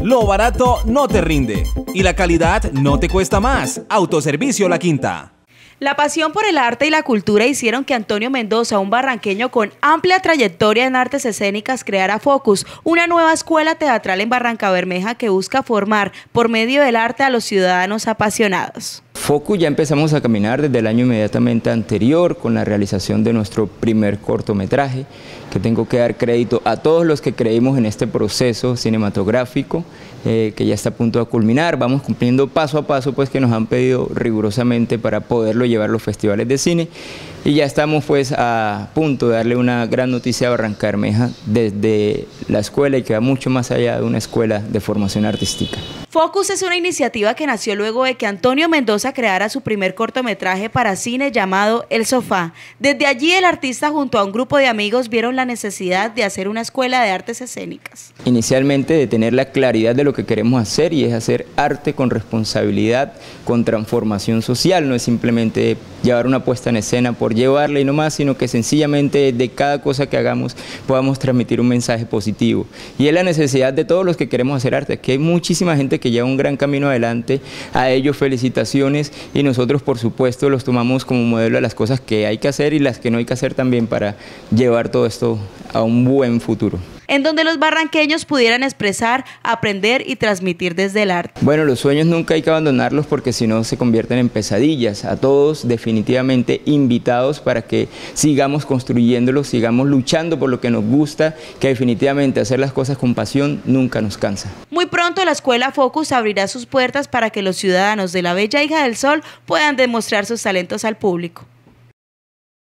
Lo barato no te rinde y la calidad no te cuesta más. Autoservicio La Quinta. La pasión por el arte y la cultura hicieron que Antonio Mendoza, un barranqueño con amplia trayectoria en artes escénicas, creara Focus, una nueva escuela teatral en Barrancabermeja que busca formar por medio del arte a los ciudadanos apasionados. Focus ya empezamos a caminar desde el año inmediatamente anterior con la realización de nuestro primer cortometraje, que tengo que dar crédito a todos los que creímos en este proceso cinematográfico que ya está a punto de culminar. Vamos cumpliendo paso a paso pues que nos han pedido rigurosamente para poderlo llevar a los festivales de cine y ya estamos pues a punto de darle una gran noticia a Barrancabermeja desde la escuela y que va mucho más allá de una escuela de formación artística. Focus es una iniciativa que nació luego de que Antonio Mendoza creara su primer cortometraje para cine llamado El Sofá. Desde allí el artista junto a un grupo de amigos vieron la necesidad de hacer una escuela de artes escénicas. Inicialmente de tener la claridad de lo que queremos hacer y es hacer arte con responsabilidad, con transformación social, no es simplemente llevar una puesta en escena por llevarla y no más, sino que sencillamente de cada cosa que hagamos podamos transmitir un mensaje positivo. Y es la necesidad de todos los que queremos hacer arte, que hay muchísima gente que lleva un gran camino adelante, a ellos felicitaciones y nosotros por supuesto los tomamos como modelo de las cosas que hay que hacer y las que no hay que hacer también para llevar todo esto a un buen futuro. En donde los barranqueños pudieran expresar, aprender y transmitir desde el arte. Bueno, los sueños nunca hay que abandonarlos porque si no se convierten en pesadillas. A todos definitivamente invitados para que sigamos construyéndolos, sigamos luchando por lo que nos gusta, que definitivamente hacer las cosas con pasión nunca nos cansa. Muy pronto la Escuela Focus abrirá sus puertas para que los ciudadanos de la Bella Hija del Sol puedan demostrar sus talentos al público.